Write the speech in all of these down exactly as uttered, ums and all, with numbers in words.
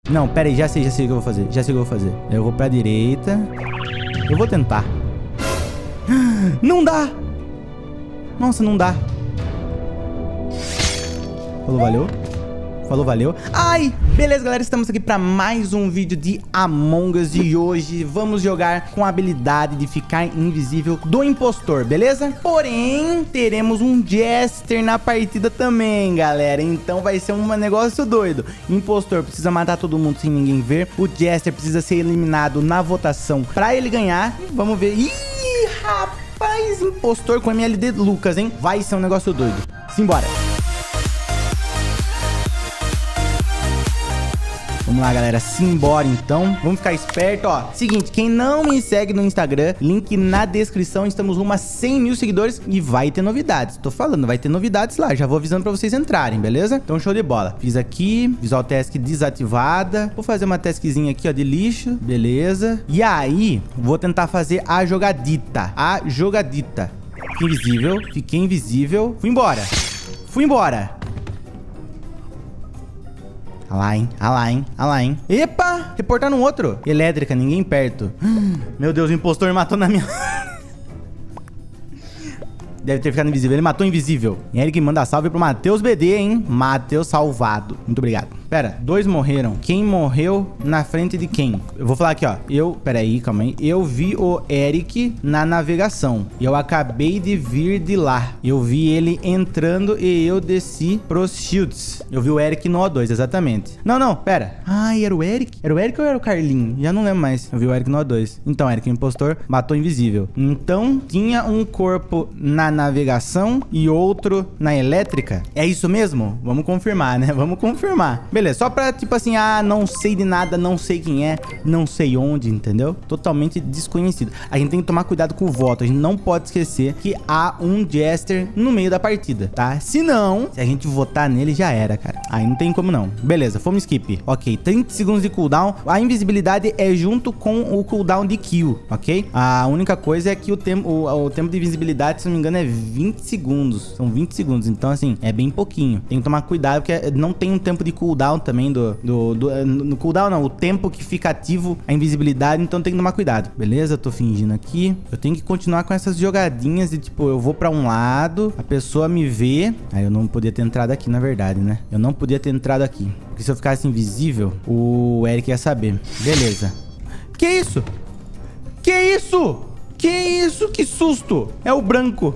Não, pera aí, já sei, já sei o que eu vou fazer. Já sei o que eu vou fazer. Eu vou pra direita. Eu vou tentar. Não dá! Nossa, não dá. Falou, valeu. Falou, valeu. Ai, beleza, galera, estamos aqui para mais um vídeo de Among Us. E hoje vamos jogar com a habilidade de ficar invisível do impostor, beleza? Porém, teremos um Jester na partida também, galera. Então vai ser um negócio doido. Impostor precisa matar todo mundo sem ninguém ver. O Jester precisa ser eliminado na votação para ele ganhar. Vamos ver. Ih, rapaz, impostor com M L D Lucas, hein? Vai ser um negócio doido. Simbora. Vamos lá, galera, simbora então. Vamos ficar esperto, ó. Seguinte, quem não me segue no Instagram, link na descrição. Estamos rumo a cem mil seguidores e vai ter novidades. Tô falando, vai ter novidades lá. Já vou avisando pra vocês entrarem, beleza? Então, show de bola. Fiz aqui, visual task desativada. Vou fazer uma taskzinha aqui, ó, de lixo. Beleza. E aí, vou tentar fazer a jogadita. A jogadita. Fiquei invisível, fiquei invisível. Fui embora. Fui embora. Ah lá, hein? Ah lá, hein? Ah lá, hein? Epa! Reportar no outro. Elétrica, ninguém perto. Meu Deus, o impostor me matou na minha... Deve ter ficado invisível. Ele matou invisível. E Eric manda salve pro Matheus B D, hein? Matheus salvado. Muito obrigado. Pera, dois morreram. Quem morreu na frente de quem? Eu vou falar aqui, ó. Eu... Pera aí, calma aí. Eu vi o Eric na navegação. Eu acabei de vir de lá. Eu vi ele entrando e eu desci pros shields. Eu vi o Eric no O dois, exatamente. Não, não, pera. Ai, era o Eric? Era o Eric ou era o Carlinho? Já não lembro mais. Eu vi o Eric no O dois. Então, Eric, o impostor, matou invisível. Então, tinha um corpo na navegação e outro na elétrica. É isso mesmo? Vamos confirmar, né? Vamos confirmar. Beleza, só pra, tipo assim, ah, não sei de nada, não sei quem é, não sei onde, entendeu? Totalmente desconhecido. A gente tem que tomar cuidado com o voto. A gente não pode esquecer que há um Jester no meio da partida, tá? Se não, se a gente votar nele, já era, cara. Aí não tem como não. Beleza, fomos skip. Ok, trinta segundos de cooldown. A invisibilidade é junto com o cooldown de kill, ok? A única coisa é que o tempo, o, o tempo de invisibilidade, se não me engano, é vinte segundos. São vinte segundos. Então, assim, é bem pouquinho. Tem que tomar cuidado, porque não tem um tempo de cooldown também do, do, do... No cooldown, não. O tempo que fica ativo a invisibilidade. Então, tem que tomar cuidado. Beleza? Tô fingindo aqui. Eu tenho que continuar com essas jogadinhas de, tipo, eu vou pra um lado, a pessoa me vê. Aí, eu não podia ter entrado aqui, na verdade, né? Eu não podia ter entrado aqui. Porque se eu ficasse invisível, o Eric ia saber. Beleza. Que isso? Que isso? Que isso? Que susto? É o branco.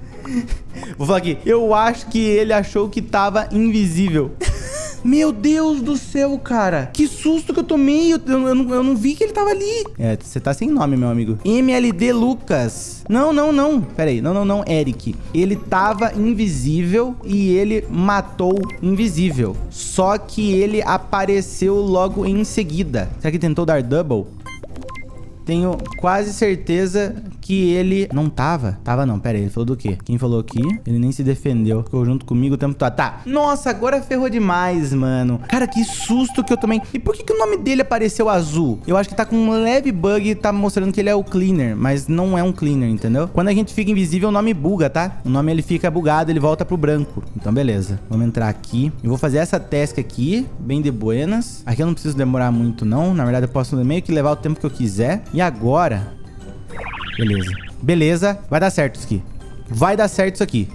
Vou falar aqui. Eu acho que ele achou que tava invisível. Meu Deus do céu, cara. Que susto que eu tomei. Eu, eu, eu, não, eu não vi que ele tava ali. É, você tá sem nome, meu amigo. M L D Lucas. Não, não, não. Pera aí. Não, não, não. Eric. Ele tava invisível e ele matou invisível. Só que ele apareceu logo em seguida. Será que tentou dar double? Tenho quase certeza que ele não tava. Tava não, pera aí, ele falou do quê? Quem falou aqui? Ele nem se defendeu. Ficou junto comigo o tempo todo. Tá. Nossa, agora ferrou demais, mano. Cara, que susto que eu tomei. E por que que o nome dele apareceu azul? Eu acho que tá com um leve bug e tá mostrando que ele é o Cleaner. Mas não é um Cleaner, entendeu? Quando a gente fica invisível, o nome buga, tá? O nome ele fica bugado, ele volta pro branco. Então, beleza. Vamos entrar aqui. Eu vou fazer essa task aqui, bem de buenas. Aqui eu não preciso demorar muito, não. Na verdade, eu posso meio que levar o tempo que eu quiser. E agora... Beleza. Beleza. Vai dar certo isso aqui. Vai dar certo isso aqui.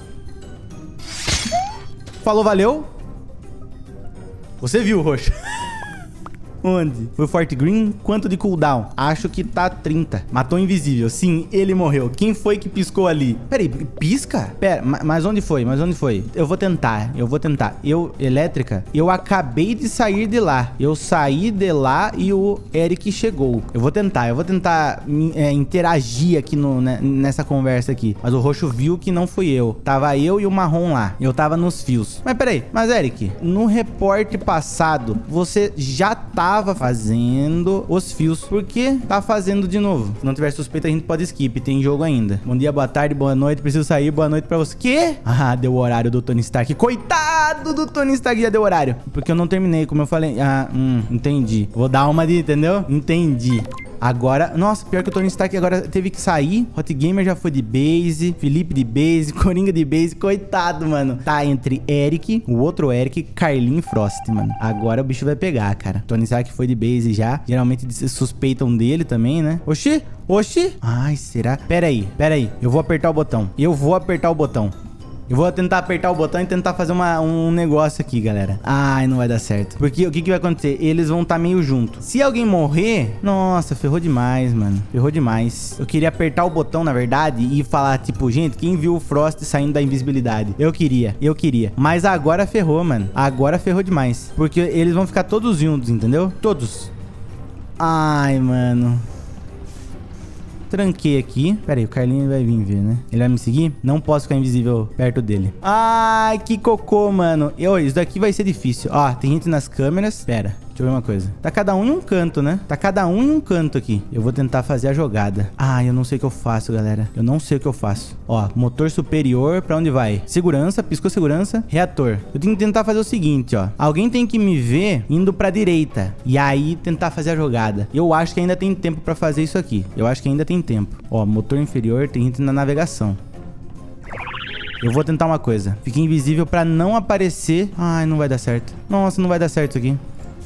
Falou, valeu. Você viu, Roxo? Onde? Foi Forte Green? Quanto de cooldown? Acho que tá trinta. Matou invisível. Sim, ele morreu. Quem foi que piscou ali? Pera aí, pisca? Pera, mas onde foi? Mas onde foi? Eu vou tentar, eu vou tentar. Eu, elétrica, eu acabei de sair de lá. Eu saí de lá e o Eric chegou. Eu vou tentar, eu vou tentar é, interagir aqui no, né, nessa conversa aqui. Mas o roxo viu que não fui eu. Tava eu e o marrom lá. Eu tava nos fios. Mas peraí, mas Eric, no reporte passado, você já tava fazendo os fios. Por que tá fazendo de novo? Se não tiver suspeita, a gente pode skip. Tem jogo ainda. Bom dia, boa tarde, boa noite. Preciso sair. Boa noite pra você. Quê? Ah, deu o horário do Tony Stark. Coitado do Tony Stark, já deu horário. Porque eu não terminei, como eu falei. Ah, hum, entendi. Vou dar uma de, entendeu? Entendi. Agora... Nossa, pior que o Tony Stark agora teve que sair. Hot Gamer já foi de base. Felipe de base. Coringa de base. Coitado, mano. Tá entre Eric, o outro Eric, Carlinho e Frost, mano. Agora o bicho vai pegar, cara. Tony Stark foi de base já. Geralmente suspeitam dele também, né? Oxi, oxi. Ai, será? Pera aí, pera aí. Eu vou apertar o botão. Eu vou apertar o botão. Eu vou tentar apertar o botão e tentar fazer uma, um negócio aqui, galera. Ai, não vai dar certo. Porque o que, que vai acontecer? Eles vão estar meio junto. Se alguém morrer... Nossa, ferrou demais, mano. Ferrou demais. Eu queria apertar o botão, na verdade, e falar, tipo, gente, quem viu o Frost saindo da invisibilidade? Eu queria, eu queria. Mas agora ferrou, mano. Agora ferrou demais. Porque eles vão ficar todos juntos, entendeu? Todos. Ai, mano... Tranquei aqui. Pera aí, o Carlinho vai vir ver, né? Ele vai me seguir? Não posso ficar invisível perto dele. Ai, que cocô, mano. Eu, isso daqui vai ser difícil. Ó, tem gente nas câmeras. Pera, deixa eu ver uma coisa. Tá cada um em um canto, né? Tá cada um em um canto aqui. Eu vou tentar fazer a jogada. Ah, eu não sei o que eu faço, galera. Eu não sei o que eu faço. Ó, motor superior, pra onde vai? Segurança, piscou segurança. Reator. Eu tenho que tentar fazer o seguinte, ó. Alguém tem que me ver indo pra direita. E aí, tentar fazer a jogada. Eu acho que ainda tem tempo pra fazer isso aqui. Eu acho que ainda tem tempo. Ó, motor inferior, tem gente na navegação. Eu vou tentar uma coisa. Fique invisível pra não aparecer. Ai, não vai dar certo. Nossa, não vai dar certo isso aqui.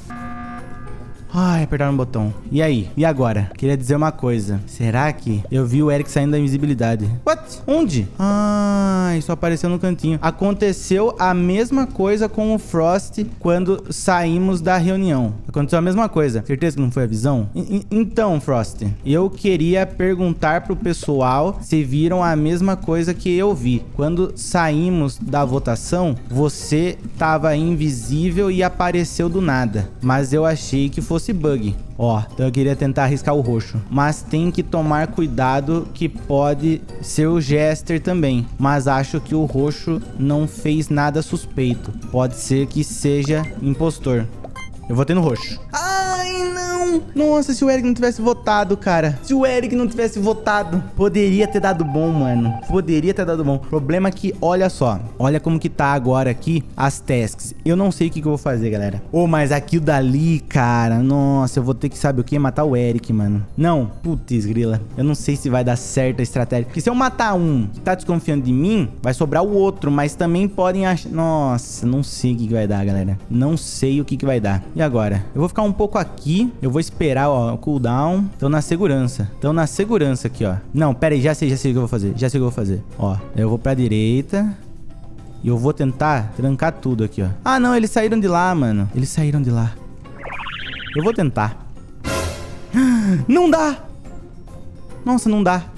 Ai, apertaram o botão. E aí? E agora? Queria dizer uma coisa. Será que eu vi o Eric saindo da invisibilidade? What? Onde? Ai, só apareceu no cantinho. Aconteceu a mesma coisa com o Frost quando saímos da reunião. Aconteceu a mesma coisa. Certeza que não foi a visão? I- então, Frost, eu queria perguntar pro pessoal se viram a mesma coisa que eu vi. Quando saímos da votação, você tava invisível e apareceu do nada. Mas eu achei que fosse bug. Ó, então eu queria tentar arriscar o roxo. Mas tem que tomar cuidado que pode ser o Jester também. Mas acho que o roxo não fez nada suspeito. Pode ser que seja impostor. Eu votei no roxo. Ai, não. Nossa, se o Eric não tivesse votado, cara. Se o Eric não tivesse votado, poderia ter dado bom, mano. Poderia ter dado bom. Problema é que, olha só. Olha como que tá agora aqui as tasks. Eu não sei o que, que eu vou fazer, galera. Ô, oh, mas aquilo dali, cara. Nossa, eu vou ter que, sabe o que? Matar o Eric, mano. Não. Putz, grila. Eu não sei se vai dar certo a estratégia. Porque se eu matar um que tá desconfiando de mim, vai sobrar o outro. Mas também podem achar... Nossa, não sei o que, que vai dar, galera. Não sei o que, que vai dar. E agora? Eu vou ficar um pouco aqui. Eu vou esperar, ó, o cooldown. Então na segurança. Então na segurança aqui, ó. Não, pera aí. Já sei, já sei o que eu vou fazer. Já sei o que eu vou fazer. Ó, eu vou pra direita. E eu vou tentar trancar tudo aqui, ó. Ah, não. Eles saíram de lá, mano. Eles saíram de lá. Eu vou tentar. Não dá. Nossa, não dá.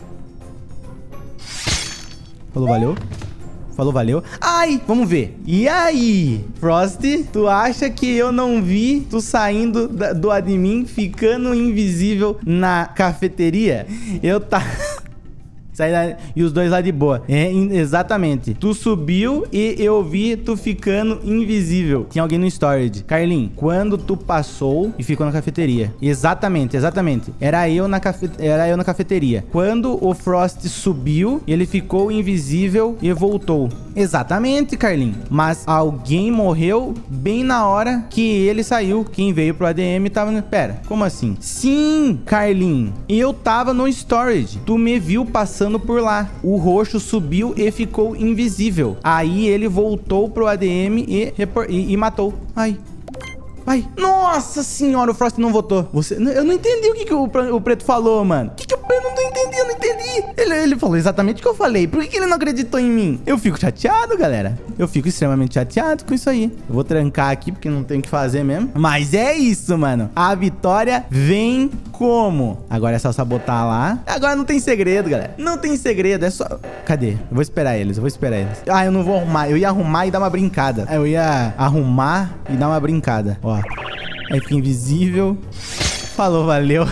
Falou, valeu. Falou, valeu. Ai, vamos ver. E aí, Frost, tu acha que eu não vi tu saindo da, do admin, ficando invisível na cafeteria? Eu tá... Saí da... E os dois lá de boa. É, exatamente. Tu subiu e eu vi tu ficando invisível. Tinha alguém no storage. Carlinhos, quando tu passou e ficou na cafeteria. Exatamente, exatamente. Era eu na, cafe... Era eu na cafeteria. Quando o Frost subiu, ele ficou invisível e voltou. Exatamente, Carlinhos. Mas alguém morreu bem na hora que ele saiu. Quem veio pro A D M tava... Pera, como assim? Sim, Carlinhos. Eu tava no storage. Tu me viu passando por lá. O roxo subiu e ficou invisível. Aí ele voltou pro A D M e, e, e matou. Ai. Ai. Nossa senhora, o Frost não votou. Você... Eu não entendi o que, que o, o Preto falou, mano. O que, que o Preto não entendi? Eu não entendi. Ele, ele falou exatamente o que eu falei. Por que, que ele não acreditou em mim? Eu fico chateado, galera. Eu fico extremamente chateado com isso aí. Eu vou trancar aqui porque não tem o que fazer mesmo. Mas é isso, mano. A vitória vem como? Agora é só sabotar lá. Agora não tem segredo, galera. Não tem segredo. É só... Cadê? Eu vou esperar eles. Eu vou esperar eles. Ah, eu não vou arrumar. Eu ia arrumar e dar uma brincada. Eu ia arrumar e dar uma brincada. Ó. Aí fica invisível. Falou, valeu.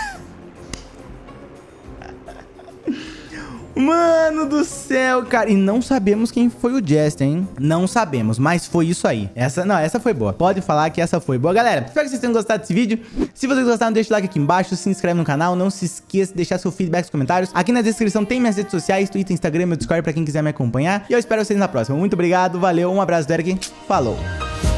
Mano do céu, cara. E não sabemos quem foi o Jester, hein? Não sabemos, mas foi isso aí. Essa, não, essa foi boa. Pode falar que essa foi boa. Galera, espero que vocês tenham gostado desse vídeo. Se vocês gostaram, deixa o like aqui embaixo. Se inscreve no canal. Não se esqueça de deixar seu feedback nos comentários. Aqui na descrição tem minhas redes sociais, Twitter, Instagram, meu Discord, pra quem quiser me acompanhar. E eu espero vocês na próxima. Muito obrigado, valeu, um abraço do Eric. Falou.